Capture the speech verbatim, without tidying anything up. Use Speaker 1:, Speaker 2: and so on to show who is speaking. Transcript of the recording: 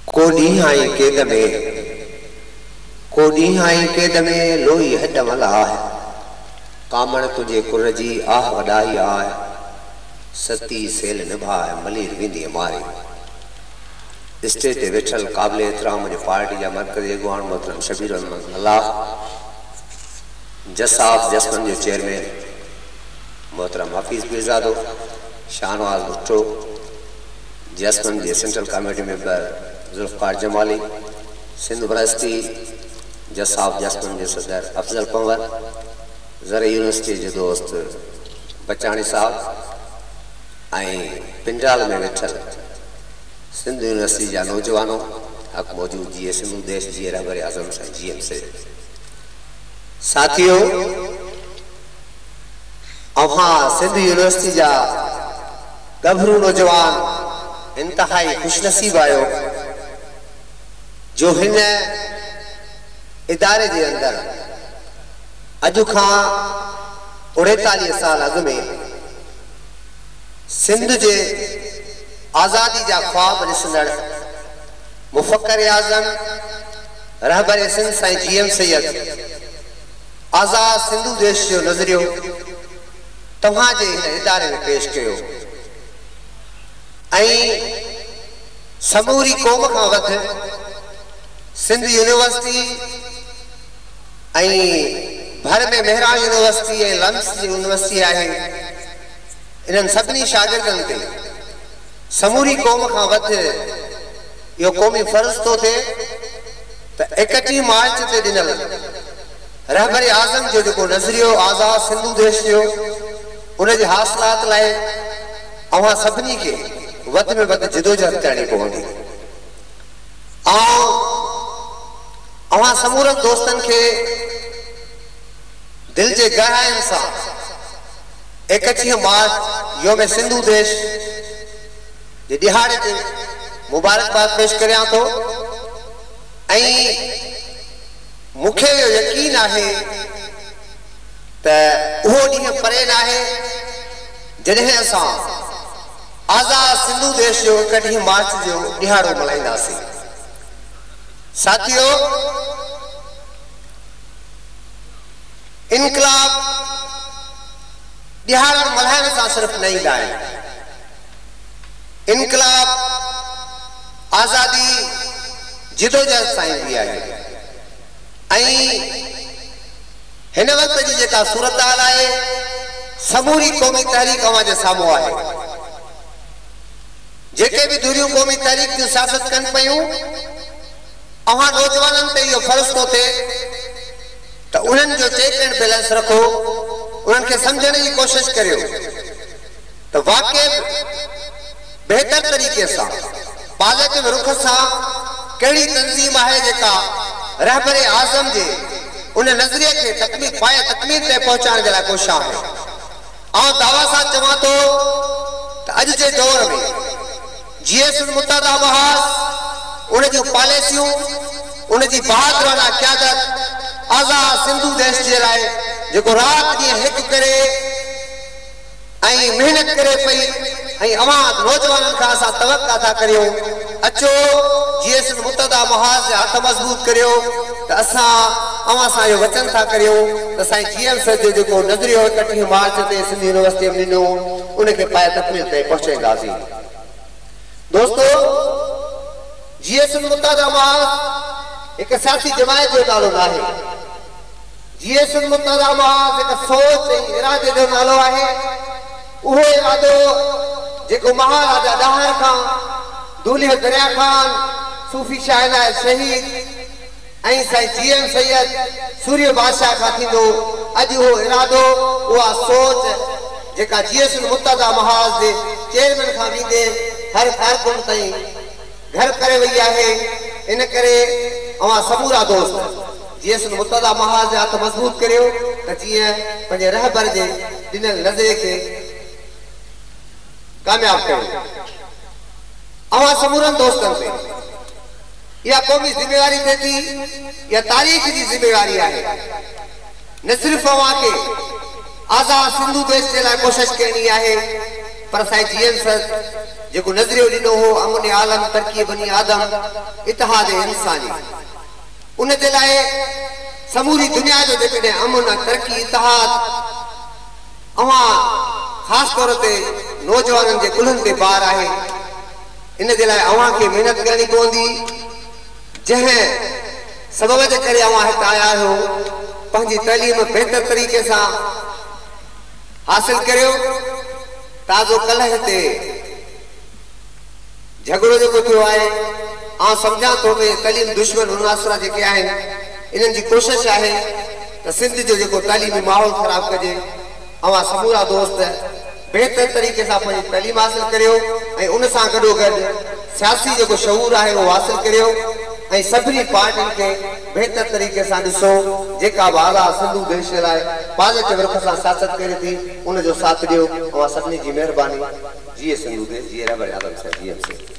Speaker 1: को ॾींहुं आई केद में को ॾींहुं आई केद में लोई हेड मला है कामण तुझे कुर जी आह वॾाई आहे सती सेल निभाए मलीर विंदी मारे स्टेज ते वेठल क़ाबिल एहतराम जो पार्टी जा मरकज़ी अॻुवान मोहतरम शबीर अहमद अल्लाह जसाफ जसमन जो चेयरमैन मोहतरम हफीज़ पीरज़ादो शाहनवाज भुट्टो जसमन जे central committee member Zulfiqar Jamali Sindh university जसाफ जसमन जे सदर अफजल पंवर ज़र यूनिवर्सिटी जो दोस्त बचाणी साहब ऐं पिंडाल में वेठल सिंध यूनिवर्सिटी जा नौजवानों हक मौजूद जी सिंधु देश जी रहबर आज़म साईं जी एम से साथियों अव्हां सिंध यूनिवर्सिटी जा गभरू नौजवान इंतहाई खुशनसीब आयो जो हिन इदारे के अंदर अजु खां उणेतालीह साल अग में सिंध के आज़ादी जा ख्वाब ॾिसंदड़ मुफ़क्कर आज़म रहबर सिंध साईं जी एम सैयद आज़ाद सिंधु देश जो नज़रियो तव्हांजे हिन इदारे में पेश कयो समूरी कौम का वध सिंध यूनिवर्सिटी भर में मेहरान यूनिवर्सिटी लम्स यूनिवर्सिटी है इन सभी शागिर्दन ते समूरी कौम का वध यो कौमी फर्ज तो थे तो इकतीस मार्च से दिनल रहबर आज़म जो जो नजरियो आज़ाद सिंधु देश जो उन जे हासिलात लाए अवां सभी के वध में वध जिदोजहद करनी पवंदी अवां समूरन दोस्तन के दिल के गहराइन से इकतीस मार्च योम सिंधु देश जे दिहाड़े ते मुबारकबाद पेश करियां तो मुखे यो यकीन है त वो ॾींहुं परे ना है जॾहिं असां आज़ाद सिंधु देश जो इकतीस मार्च जो दिहाड़ो मल्हाईंदासीं साथियों इनकलाब दिहाड़ा मल्हाइण सां सिर्फ न ईंदा आहिनि इनकलाब आज़ादी जिदोजहद सां ईंदी आहे हिन वक्त जी जेका सूरत हाल आहे समूरी क़ौमी तहरीक अवां जे साम्हूं आहे जेके भी दूरियों कौमी तहरीक की सियासत कन पयूं अवां नौजवानन ते यो फर्ज तो थे तो उन्हन जो चेक एंड बैलेंस रखो उन्हन के समझने की कोशिश करियो तो वाकई बेहतर तरीके से पॉजिटिव रुख से कड़ी तंजीम है जेका रहबर आज़म जे उन नजरिए के तकमील पाए तकमील ते पहुंचाने के लिए कोशिश है और दावा सा चवा तो अज के दौर में जीएस मुतादा महाज उन जो पॉलिसियों उन जी बहादुराना क़यादत आज़ाद सिंधु देश के लाए जो रात दी हिक करे आई मेहनत करे पई आई अवां नौजवानन का असा तवक्का था करियो अचो जीएस मुतादा महाज जे हाथ मजबूत करियो त असा अवां सा यो वचन था करियो त साईं जीएम से जो जो नजरियो इकतीस मार्च ते सिंध यूनिवर्सिटी में ॾिनो उन के पाए तकमील ते पहुंचेंदासीं दोस्तों जीएस मुतादा महाज एक सियासी जमायत जो नालो ना है जीएस मुतादा महाज एक सोच इरादे जो नालो है वो इरादो जेको महाराजा डाहर खान दूल्हे दरिया खान सूफी शाहना शहीद ऐं साईं जीएम सैयद सूर्य बादशाह का थींदो अज वो इरादो वो सोच जेका जीएस मुतादा महाज दे चेयरमैन खां वींदे हर कारकुन ताईं घर करे वही है इन करे अवां समूरा दोस्त जीएस मुतादा महाज जे हाथ मजबूत करियो त जीअं पंहिंजे रहबर जे ॾिनल नज़रे के कामयाब करियो अवां समूरन दोस्तन ते या कौमी जिम्मेवारी थे थी या तारीख की जिम्मेवारी है न सिर्फ अवां के आज़ाद सिंधु देश के लिए कोशिश करनी है पर साईं जीएम सर जेको नजरियो ॾिनो हो अमन आलम तरक़ी बनी आदम इतिहाद इंसानी उन जे लाइ समूरी दुनिया जो जेकॾहिं अमन तरक़ी इतिहाद अवां ख़ासि तौर ते नौजवाननि जे कुल्हनि ते बार आहे इन जे लाइ अवां खे महिनत करणी पवंदी जंहिं सबब जे करे अवां हिते आया आहियो पंहिंजी तइलीम बहितर तरीक़े सां हासिल करियो ताज़ो कलह ते झगड़ो जेको थियो आहे आउं सम्झां थो कि तइलीम दुश्मन मुनासिरा जेके आहिनि इन्हनि जी कोशिशि आहे त सिंध जो जेको तइलीमी माहौल ख़राब कजे अवां समूरा दोस्त बहितर तरीक़े सां पंहिंजी तइलीम हासिल करियो ऐं उन सां गॾोगॾु सियासी जेको शऊर आहे उहो हासिल करियो ऐं सभिनी पार्टियुनि खे बहितर तरीक़े सां ॾिसो जेका बि आला सिंधु देश लाइ पॉज़िटिव रुख सां सियासत करे थी उनजो साथ ॾियो अवां सभिनी जी महिरबानी जीअं सिंधु देश जीअं रब आलम साहिब जीअं